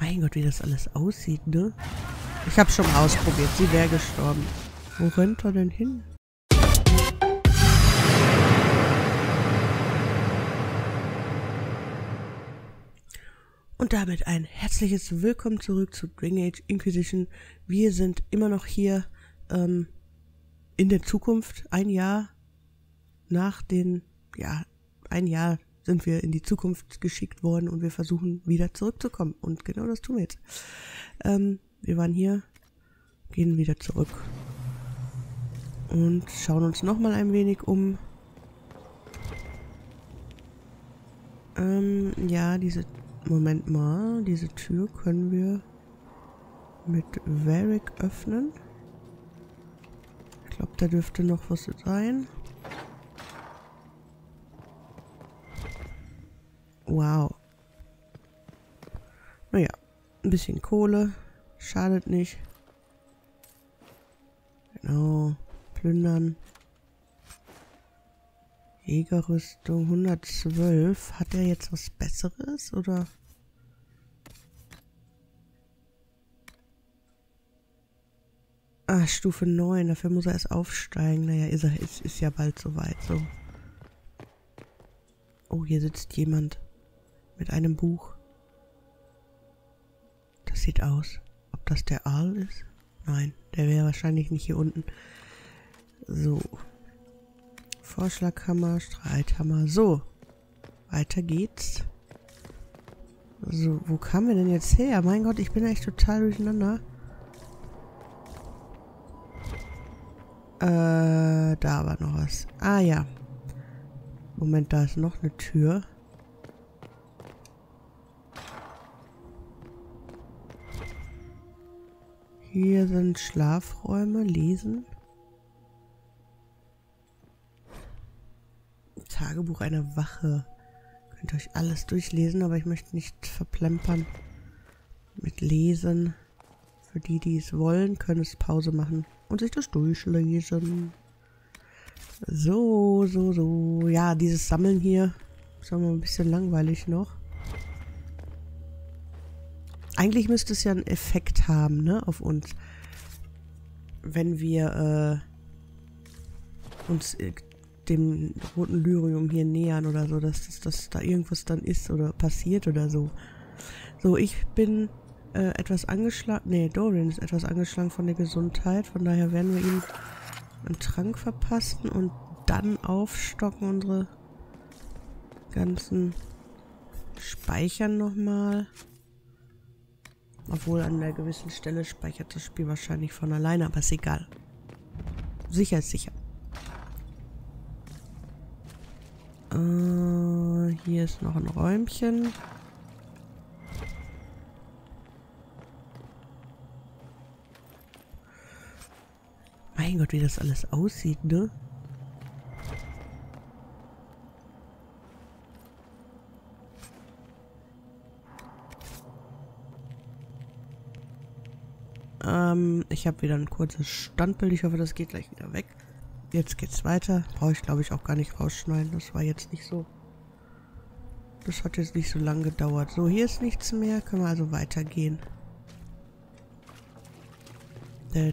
Mein Gott, wie das alles aussieht, ne? Ich hab's schon ausprobiert. Sie wäre gestorben. Wo rennt er denn hin? Und damit ein herzliches Willkommen zurück zu Dragon Age Inquisition. Wir sind immer noch hier in der Zukunft. Ein Jahr nach den, ein Jahr sind wir in die Zukunft geschickt worden und wir versuchen wieder zurückzukommen. Und genau das tun wir jetzt. Wir waren hier, gehen wieder zurück und schauen uns nochmal ein wenig um. Ja, Moment mal, diese Tür können wir mit Varric öffnen. Ich glaube, da dürfte noch was sein. Wow. Naja, ein bisschen Kohle. Schadet nicht. Genau. Plündern. Jägerrüstung 112. Hat er jetzt was Besseres, oder? Ah, Stufe 9. Dafür muss er erst aufsteigen. Naja, ist ja bald soweit, so. Oh, hier sitzt jemand mit einem Buch. Das sieht aus. Ob das der Aal ist? Nein, der wäre wahrscheinlich nicht hier unten. So. Vorschlaghammer, Streithammer. So. Weiter geht's. So, wo kamen wir denn jetzt her? Mein Gott, ich bin echt total durcheinander. Da war noch was. Ah ja. Moment, da ist noch eine Tür. Hier sind Schlafräume, lesen. Tagebuch einer Wache. Könnt ihr euch alles durchlesen, aber ich möchte nicht verplempern mit Lesen. Für die, die es wollen, können es Pause machen und sich das durchlesen. So. Ja, dieses Sammeln hier ist aber ein bisschen langweilig noch. Eigentlich müsste es ja einen Effekt haben, ne, auf uns. Wenn wir uns dem roten Lyrium hier nähern oder so, dass da irgendwas dann ist oder passiert oder so. So, ich bin etwas angeschlagen. Ne, Dorian ist etwas angeschlagen von der Gesundheit. Von daher werden wir ihm einen Trank verpassen und dann aufstocken unsere ganzen Speichern nochmal. Obwohl an einer gewissen Stelle speichert das Spiel wahrscheinlich von alleine, aber ist egal. Sicher ist sicher. Hier ist noch ein Räumchen. Mein Gott, wie das alles aussieht, ne? Ich habe wieder ein kurzes Standbild. Ich hoffe, das geht gleich wieder weg. Jetzt geht's weiter. Brauche ich, glaube ich, auch gar nicht rausschneiden. Das war jetzt nicht so... Das hat jetzt nicht so lange gedauert. So, hier ist nichts mehr. Können wir also weitergehen. Es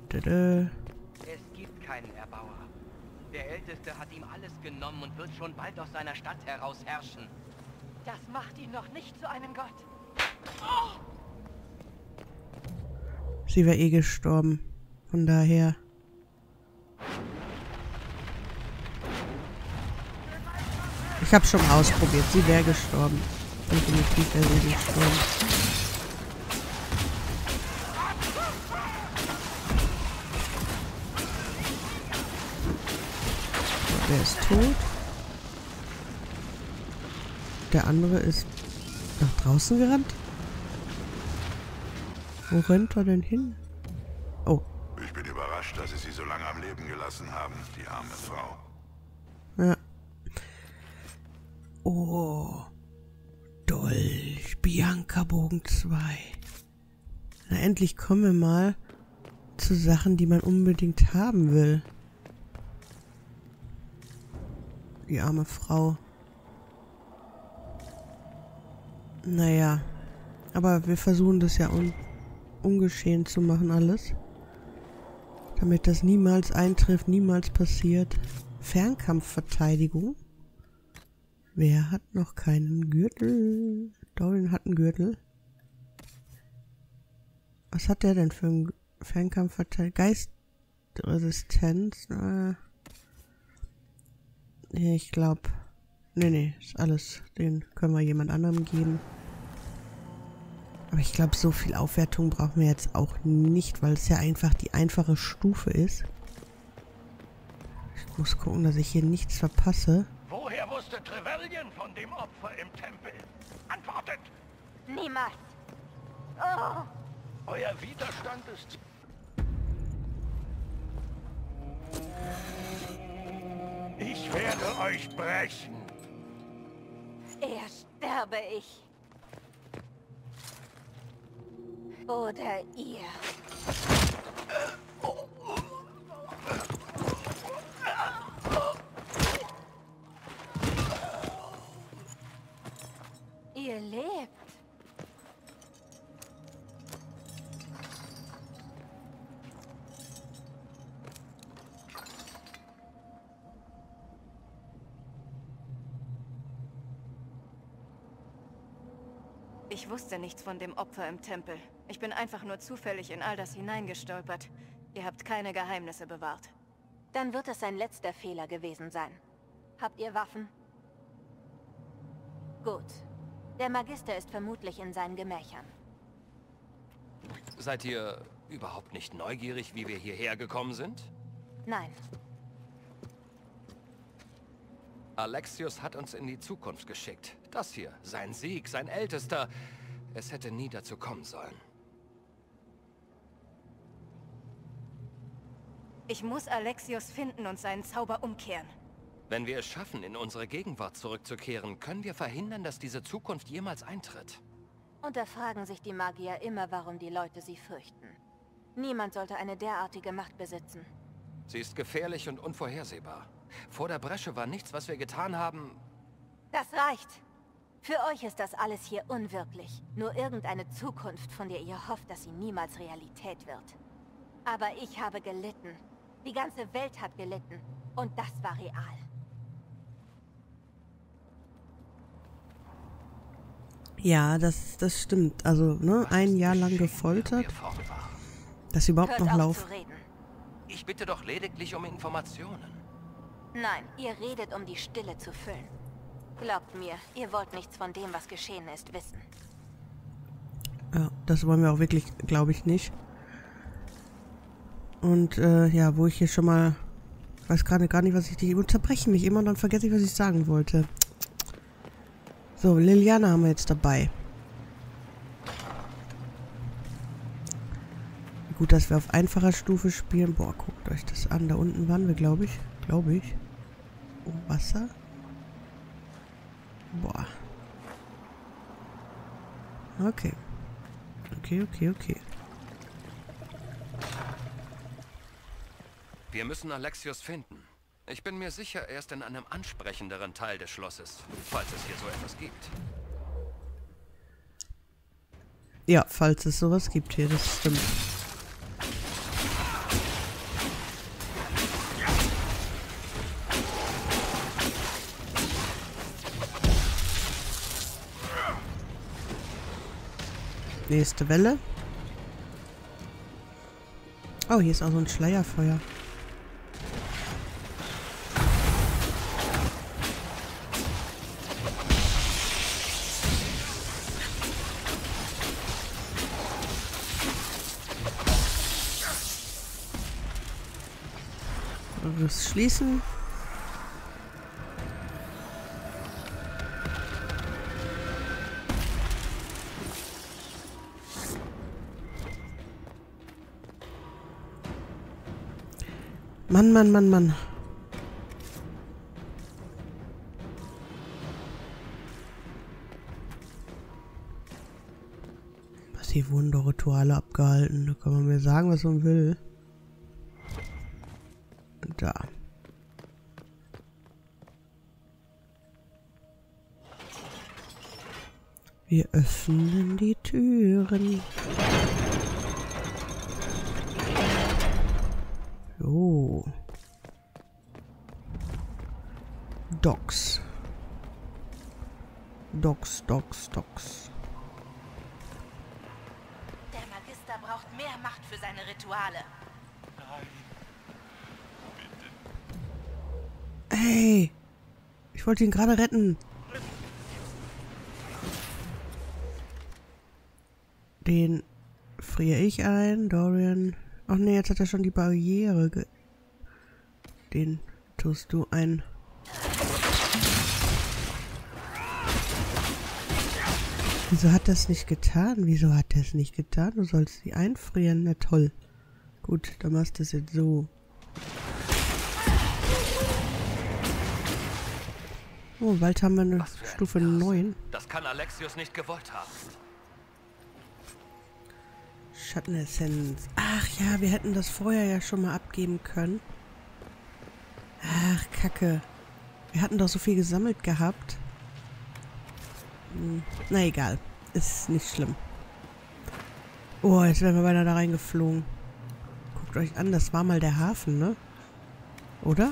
gibt keinen Erbauer. Der Älteste hat ihm alles genommen und wird schon bald aus seiner Stadt heraus herrschen. Das macht ihn noch nicht zu einem Gott. Sie wäre eh gestorben. Von daher... Ich habe schon ausprobiert. Sie wäre gestorben. Definitiv wäre sie gestorben. So, der ist tot. Der andere ist nach draußen gerannt. Wo rennt er denn hin? Oh. Ich bin überrascht, dass Sie so lange am Leben gelassen haben, die arme Frau. Ja. Oh. Dolch. Bianca-Bogen 2. Na, endlich kommen wir mal zu Sachen, die man unbedingt haben will. Die arme Frau. Naja. Aber wir versuchen das ja ungeschehen zu machen alles. Damit das niemals eintrifft, niemals passiert. Fernkampfverteidigung. Wer hat noch keinen Gürtel? Dorian hat einen Gürtel. Was hat der denn für einen Fernkampfverteidigung? Geistresistenz? Ich glaube... Nee, ist alles. Den können wir jemand anderem geben. Aber ich glaube, so viel Aufwertung brauchen wir jetzt auch nicht, weil es ja einfach die einfache Stufe ist. Ich muss gucken, dass ich hier nichts verpasse. Woher wusste Trevelyan von dem Opfer im Tempel? Antwortet! Niemals. Oh, Euer Widerstand ist... Ich werde euch brechen. eher sterbe ich. Oder ihr. Ihr lebt. Ich wusste nichts von dem Opfer im Tempel. Ich bin einfach nur zufällig in all das hineingestolpert. Ihr habt keine Geheimnisse bewahrt. Dann wird es sein letzter Fehler gewesen sein. Habt ihr Waffen? Gut. Der Magister ist vermutlich in seinen Gemächern. Seid ihr überhaupt nicht neugierig, wie wir hierher gekommen sind? Nein. Alexios hat uns in die Zukunft geschickt. Das hier, sein Sieg, sein Ältester. Es hätte nie dazu kommen sollen. Ich muss Alexios finden und seinen Zauber umkehren. Wenn wir es schaffen, in unsere Gegenwart zurückzukehren, können wir verhindern, dass diese Zukunft jemals eintritt. Und da fragen sich die Magier immer, warum die Leute sie fürchten. Niemand sollte eine derartige Macht besitzen. Sie ist gefährlich und unvorhersehbar. Vor der Bresche war nichts, was wir getan haben. Das reicht. Für euch ist das alles hier unwirklich. Nur irgendeine Zukunft, von der ihr hofft, dass sie niemals Realität wird. Aber ich habe gelitten. Die ganze Welt hat gelitten. Und das war real. Ja, das stimmt. Also, ne, ein Jahr lang gefoltert, dass sie überhaupt Hört noch auf laufen. zu reden. Ich bitte doch lediglich um Informationen. Nein, ihr redet, um die Stille zu füllen. Glaubt mir, ihr wollt nichts von dem, was geschehen ist, wissen. Ja, das wollen wir auch wirklich, glaube ich, nicht. Und, ja, wo ich hier schon mal... Ich weiß gerade gar nicht, was ich... Die unterbrechen mich immer und dann vergesse ich, was ich sagen wollte. So, Liliana haben wir jetzt dabei. Gut, dass wir auf einfacher Stufe spielen. Boah, guckt euch das an. Da unten waren wir, glaube ich. Oh, Wasser. Boah. Okay. Okay. Wir müssen Alexios finden. Ich bin mir sicher, er ist in einem ansprechenderen Teil des Schlosses, falls es hier so etwas gibt. Ja, falls es sowas gibt hier, das stimmt. Nächste Welle. Oh, hier ist auch so ein Schleierfeuer. Das schließen. Mann. Was hier wurden doch Rituale abgehalten. Da kann man mir sagen, was man will. Da. Wir öffnen die Türen. So. Docks. Docks. Der Magister braucht mehr Macht für seine Rituale. Hey! Ich wollte ihn gerade retten. Den friere ich ein. Dorian. Ach nee, jetzt hat er schon die Barriere Den tust du ein. Wieso hat das nicht getan? Wieso hat er es nicht getan? Du sollst sie einfrieren. Na toll. Gut, dann machst du es jetzt so. Oh, bald haben wir eine Stufe 9. Das kann Alexios nicht gewollt haben. Schattenessenz. Ach ja, wir hätten das vorher ja schon mal abgeben können. Ach, Kacke. Wir hatten doch so viel gesammelt gehabt. Na egal. Ist nicht schlimm. Oh, jetzt wären wir beinahe da reingeflogen. Guckt euch an, das war mal der Hafen, ne? Oder?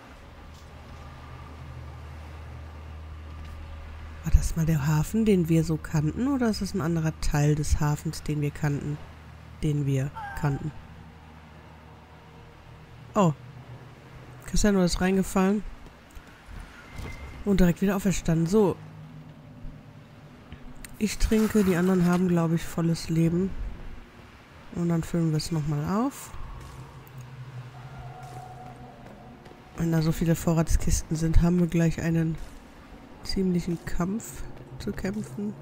War das mal der Hafen, den wir so kannten? Oder ist das ein anderer Teil des Hafens, den wir kannten? Oh. Cristiano ist reingefallen. Und direkt wieder auferstanden. So. Ich trinke, die anderen haben, glaube ich, volles Leben. Und dann füllen wir es nochmal auf. Wenn da so viele Vorratskisten sind, haben wir gleich einen ziemlichen Kampf zu kämpfen.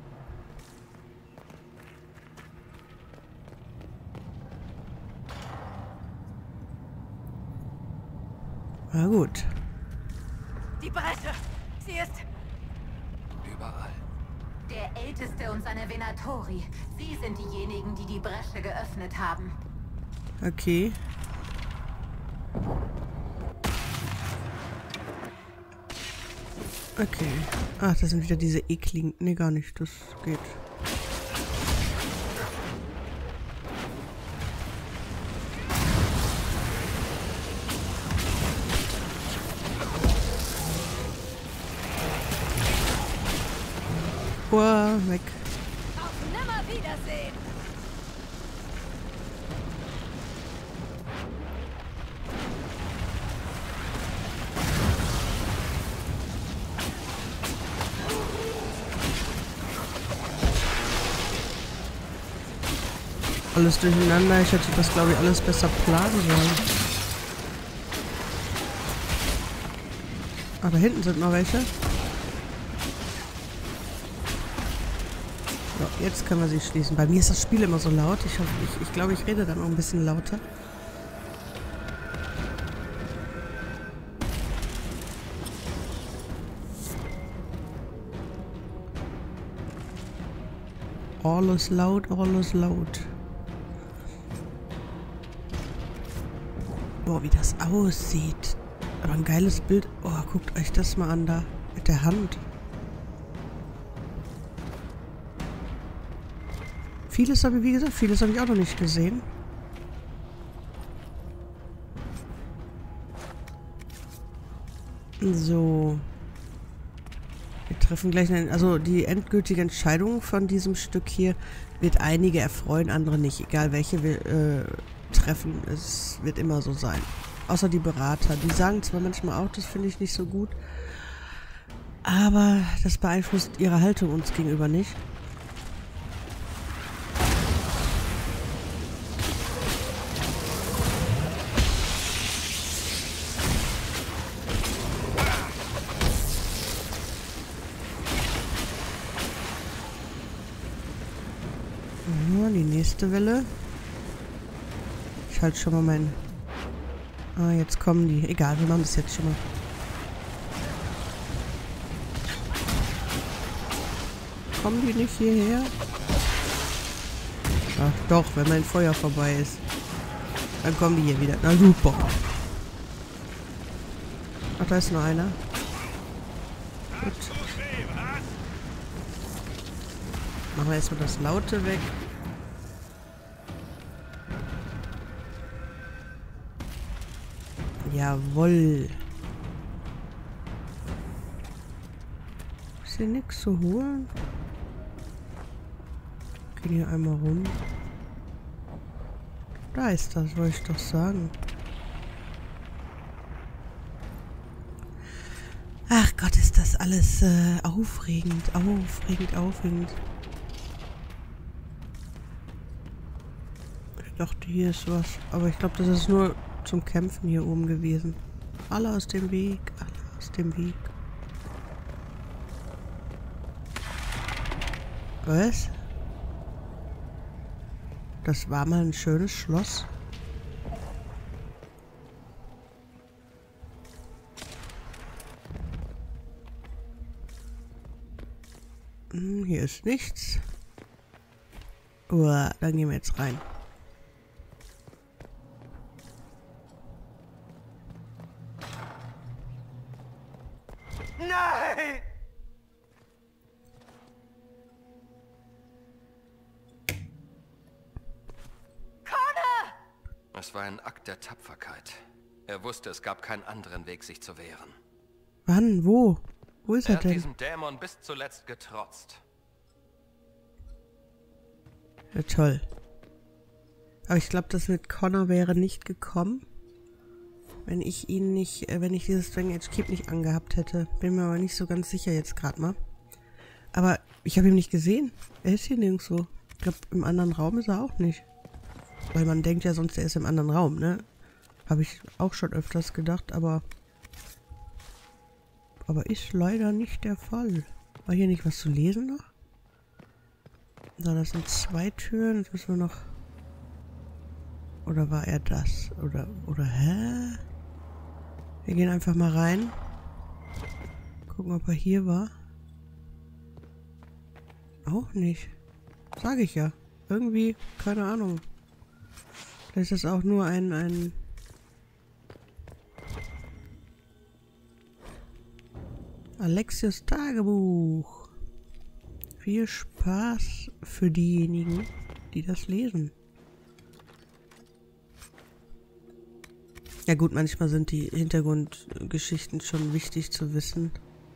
Na gut. Die Bresche! Sie ist... Überall. Der Älteste und seine Venatori. Sie sind diejenigen, die die Bresche geöffnet haben. Okay. Okay. Ach, das sind wieder diese ekligen... Nee, gar nicht. Das geht. Uah, weg. Auf Nimmerwiedersehen! Alles durcheinander. Ich hätte das, glaube ich, alles besser planen sollen. Ah, da hinten sind noch welche. So, jetzt können wir sie schließen. Bei mir ist das Spiel immer so laut. Ich glaube, ich rede dann noch ein bisschen lauter. Alles laut, alles laut. Boah, wie das aussieht. Aber ein geiles Bild. Oh, guckt euch das mal an da. Mit der Hand. Vieles habe ich, wie gesagt, vieles habe ich auch noch nicht gesehen. So. Wir treffen gleich eine, also die endgültige Entscheidung von diesem Stück hier wird einige erfreuen, andere nicht. Egal welche wir treffen, es wird immer so sein. Außer die Berater. Die sagen zwar manchmal auch, das finde ich nicht so gut, aber das beeinflusst ihre Haltung uns gegenüber nicht. Die nächste Welle. Ich halte schon mal meinen... Ah, jetzt kommen die. Egal, wir machen das jetzt schon mal. Kommen die nicht hierher? Ach doch, wenn mein Feuer vorbei ist. Dann kommen die hier wieder. Na super. Ach, da ist noch einer. Gut. Machen wir erstmal das Laute weg. Jawohl. Ist hier nichts zu holen? Gehen hier einmal rum. Da ist das, wollte ich doch sagen. Ach Gott, ist das alles aufregend. Ich dachte, hier ist was. Aber ich glaube, das ist nur zum Kämpfen hier oben gewesen. Alle aus dem Weg. Was? Das war mal ein schönes Schloss. Hier ist nichts. Uah, dann gehen wir jetzt rein. Nein! Es war ein Akt der Tapferkeit. Er wusste, es gab keinen anderen Weg, sich zu wehren. Wann? Wo? Wo ist er Er hat denn? diesem Dämon bis zuletzt getrotzt. Ja, toll. Aber ich glaube, das mit Connor wäre nicht gekommen, wenn ich ihn nicht, wenn ich dieses Dragon Age Keep nicht angehabt hätte. Bin mir aber nicht so ganz sicher jetzt gerade mal. Aber ich habe ihn nicht gesehen. Er ist hier nirgendwo. Ich glaube, im anderen Raum ist er auch nicht. Weil man denkt ja sonst, er ist im anderen Raum, ne? Habe ich auch schon öfters gedacht, aber ist leider nicht der Fall. War hier nicht was zu lesen noch? So, das sind 2 Türen. Jetzt müssen wir noch... Oder war er das? Oder hä? Wir gehen einfach mal rein. Gucken, ob er hier war. Auch nicht. Sag ich ja. Irgendwie, keine Ahnung. Vielleicht ist das auch nur ein Alexios Tagebuch. Viel Spaß für diejenigen, die das lesen. Ja gut, manchmal sind die Hintergrundgeschichten schon wichtig zu wissen.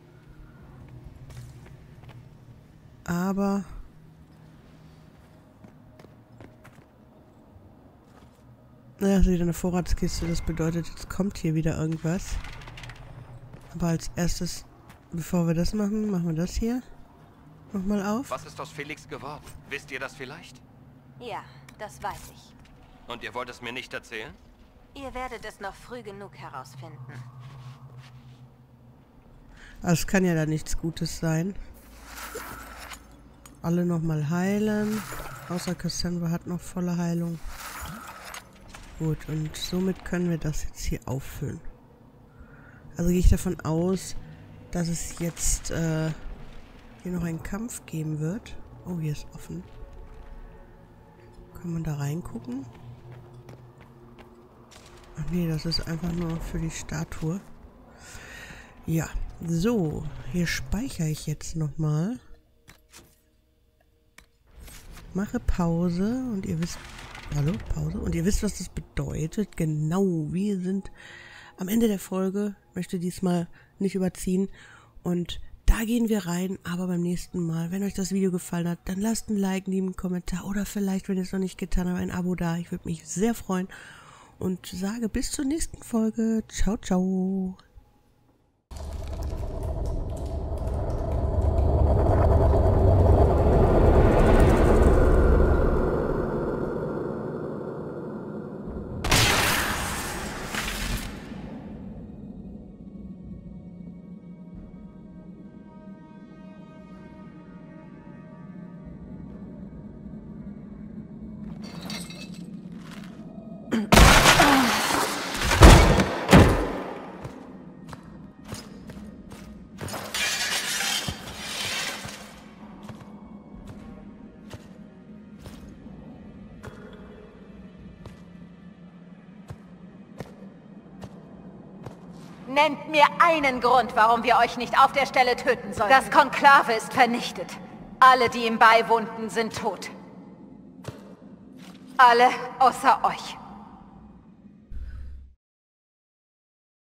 Aber... Naja, wieder eine Vorratskiste, das bedeutet, jetzt kommt hier wieder irgendwas. Aber als erstes, bevor wir das machen, machen wir das hier nochmal auf. Was ist aus Felix geworden? Wisst ihr das vielleicht? Ja, das weiß ich. Und ihr wollt es mir nicht erzählen? Ihr werdet es noch früh genug herausfinden. Also es kann ja da nichts Gutes sein. Alle nochmal heilen. Außer Cassandra hat noch volle Heilung. Gut, und somit können wir das jetzt hier auffüllen. Also gehe ich davon aus, dass es jetzt hier noch einen Kampf geben wird. Oh, hier ist offen. Kann man da reingucken? Ach nee, das ist einfach nur für die Statue. Ja, so. Hier speichere ich jetzt nochmal. Mache Pause und ihr wisst... Hallo, Pause. Und ihr wisst, was das bedeutet. Genau, wir sind am Ende der Folge. Ich möchte diesmal nicht überziehen. Und da gehen wir rein. Aber beim nächsten Mal, wenn euch das Video gefallen hat, dann lasst ein Like, einen lieben Kommentar. Oder vielleicht, wenn ihr es noch nicht getan habt, ein Abo da. Ich würde mich sehr freuen. Und sage bis zur nächsten Folge. Ciao, ciao. Nennt mir einen Grund, warum wir euch nicht auf der Stelle töten sollen. Das Konklave ist vernichtet. Alle, die ihm beiwohnten, sind tot. Alle außer euch.